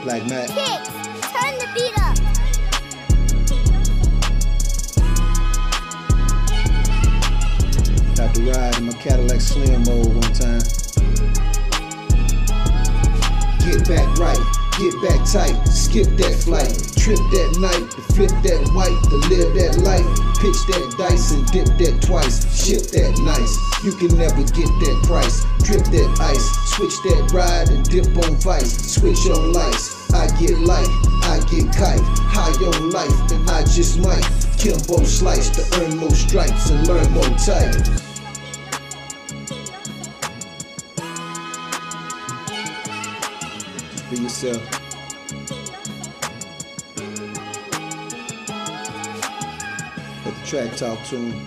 Black Mac. Kicks, turn the beat up. Got to ride in my Cadillac Slim mode one time. Get back right, get back tight, skip that flight, trip that night, to flip that white, to live that life, pitch that dice and dip that twice, ship that nice. You can never get that price, drip that ice, switch that ride and dip on vice, switch on lights. I get light, I get kite, high on life, and I just might Kimbo slice to earn more stripes and learn more tight. Be yourself. Let the track talk to him.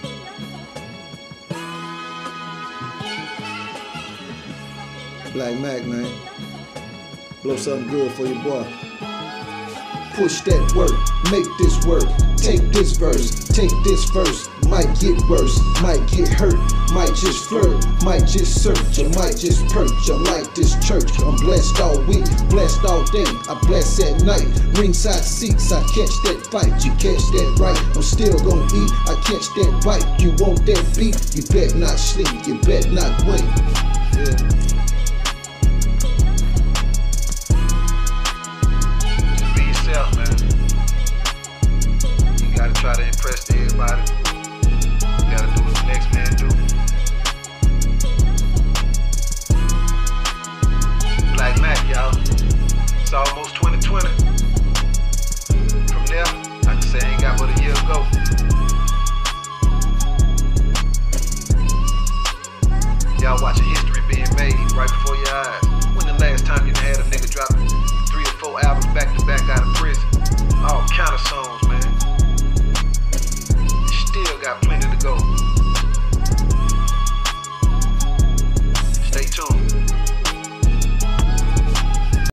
Black Mac, man. Blow something good for your boy. Push that work, make this work. Take this verse, take this verse. Might get worse, might get hurt, might just flirt, might just search, or might just perch. I'm like this church, I'm blessed all week, blessed all day, I bless at night. Ringside seats, I catch that fight, you catch that right. I'm still gonna eat, I catch that bite. You want that beat, you bet not sleep, you bet not wait. Yeah. Try to impress everybody. You gotta do what the next man do. Black Mac, y'all. It's almost 2020. From there, I can say I ain't got but a year to go. Y'all watching history being made right before your eyes. When the last time you had a nigga drop 3 or 4 albums back to back out of prison?